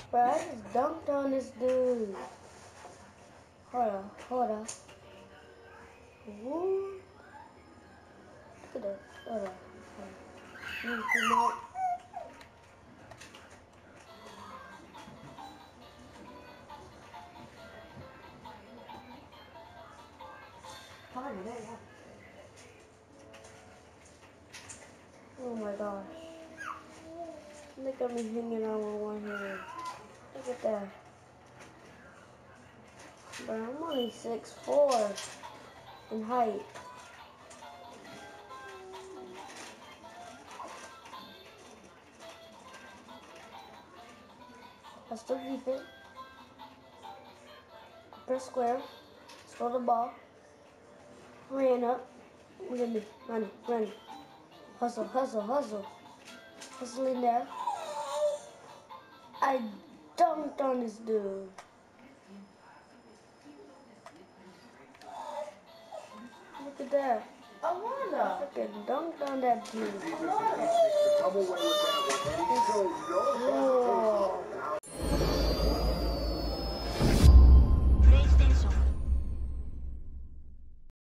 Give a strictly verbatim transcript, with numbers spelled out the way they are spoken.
Bro, I just dunked on this dude. Hold on, hold on. Woo. Look at that. Hold on. Hold on. Come out. Oh my gosh. Look at me hanging out with one hand. Look at that. But I'm only six foot four in height. I still keep it. Press square. Throw the ball. Ran up. Look at me. Running, running. Hustle, hustle, hustle. Hustle in there. I dunked on this dude. Look at that. I wanna. I fucking dunked on that dude. Come away with that one.